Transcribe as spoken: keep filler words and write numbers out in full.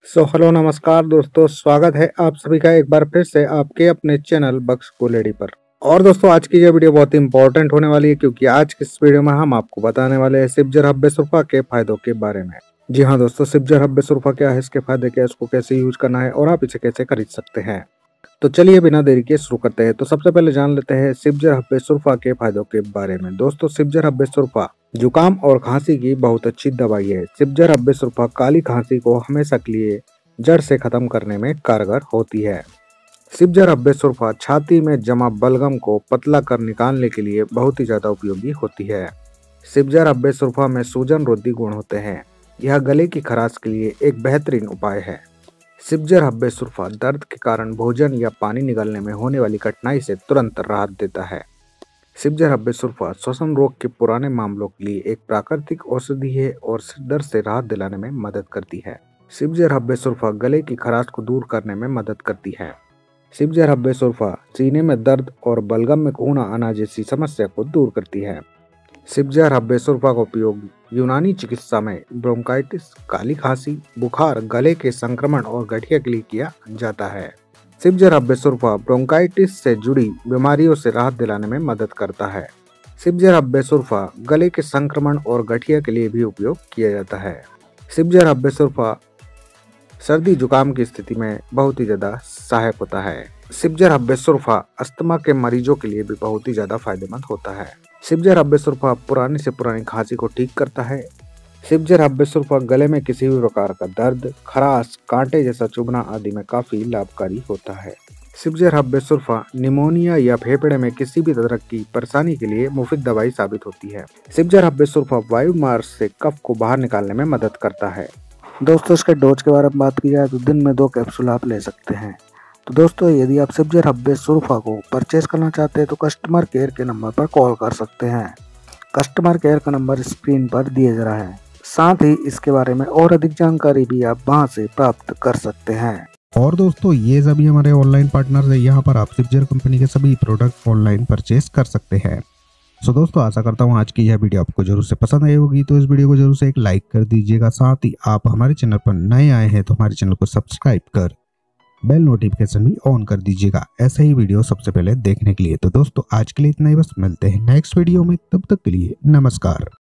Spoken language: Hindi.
सो हेलो नमस्कार दोस्तों, स्वागत है आप सभी का एक बार फिर से आपके अपने चैनल बक्स कुलेडी पर। और दोस्तों आज की ये वीडियो बहुत ही इंपॉर्टेंट होने वाली है, क्योंकि आज की इस वीडियो में हम आपको बताने वाले हैं सिपजर हब्बे सुरफा के फायदों के बारे में। जी हाँ दोस्तों, सिपजर हब्बे सुरफा क्या है, इसके फायदे क्या है, इसको कैसे यूज करना है और आप इसे कैसे खरीद सकते हैं। तो चलिए बिना देरी के शुरू करते हैं। तो सबसे पहले जान लेते हैं सिपजर हब्बे सुरफा के फायदों के बारे में। दोस्तों सिपजर हब्बे सुरफा जुकाम और खांसी की बहुत अच्छी दवाई है। सिपजर हब्बे सुरफा काली खांसी को हमेशा के लिए जड़ से खत्म करने में कारगर होती है। सिपजर हब्बे सुरफा छाती में जमा बलगम को पतला कर निकालने के लिए बहुत ही ज्यादा उपयोगी होती है। सिपजर हब्बे सुरफा में सूजन रोधी गुण होते हैं। यह गले की खराश के लिए एक बेहतरीन उपाय है। सिपजर हब्बे सुरफा दर्द के कारण भोजन या पानी निगलने में होने वाली कठिनाई से तुरंत राहत देता है। सिपजर हब्बे सुरफा श्वसन रोग के पुराने मामलों के लिए एक प्राकृतिक औषधि है और सिर दर्द से राहत दिलाने में मदद करती है। सिपजर हब्बे सुरफा गले की खराश को दूर करने में मदद करती है। सिपजर हब्बे सुरफा सीने में दर्द और बलगम में खून आना जैसी समस्या को दूर करती है। सिपजर हब्बे सुरफा का उपयोग यूनानी चिकित्सा में ब्रोंकाइटिस, काली खांसी, बुखार, गले के संक्रमण और गठिया के लिए किया जाता है। सिपजर हब्बे सुरफा ब्रोंकाइटिस से जुड़ी बीमारियों से राहत दिलाने में मदद करता है। सिपजर हब्बे सुरफा गले के संक्रमण और गठिया के लिए भी उपयोग किया जाता है। सिपजर हब्बे सुरफा सर्दी जुकाम की स्थिति में बहुत ही ज्यादा सहायक होता है। सिपजर हब्बे सुरफा अस्थमा के मरीजों के लिए भी बहुत ही ज्यादा फायदेमंद होता है। सिपजर हब्बे सुरफा पुरानी से पुरानी खांसी को ठीक करता है। सिपजर हब्बे सुरफा गले में किसी भी प्रकार का दर्द, खराश, कांटे जैसा चुभना आदि में काफी लाभकारी होता है। सिपजर हब्बे सुरफा निमोनिया या फेफड़े में किसी भी तरह की परेशानी के लिए मुफ्त दवाई साबित होती है। सिपजर हब्बे सुरफा वायु मार्ग से कफ को बाहर निकालने में मदद करता है। दोस्तों इसके डोज के बारे में बात की जाए तो दिन में दो कैप्सूल आप ले सकते हैं। तो दोस्तों यदि आप सिपजर हब्बे सुरफा को परचेज करना चाहते हैं तो कस्टमर केयर के नंबर पर कॉल कर सकते हैं। कस्टमर केयर का नंबर स्क्रीन पर दिया जा रहा है। साथ ही इसके बारे में और अधिक जानकारी भी आप वहां से प्राप्त कर सकते हैं। और दोस्तों ये सभी हमारे ऑनलाइन पार्टनर्स है। यहाँ पर आप सिपजर कंपनी के सभी प्रोडक्ट ऑनलाइन परचेज कर सकते हैं। सो दोस्तों आशा करता हूँ आज की यह वीडियो आपको जरूर से पसंद आई होगी। तो इस वीडियो को जरूर से एक लाइक कर दीजिएगा। साथ ही आप हमारे चैनल पर नए आए हैं तो हमारे चैनल को सब्सक्राइब कर बेल नोटिफिकेशन भी ऑन कर दीजिएगा, ऐसे ही वीडियो सबसे पहले देखने के लिए। तो दोस्तों आज के लिए इतना ही, बस मिलते हैं नेक्स्ट वीडियो में। तब तक के लिए नमस्कार।